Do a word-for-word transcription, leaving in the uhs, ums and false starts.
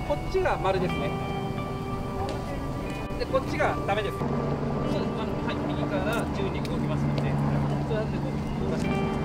こっちが丸ですね。で、こっちがダメです。そう、あの、はい、右から順に動きますので、そうやって動きます。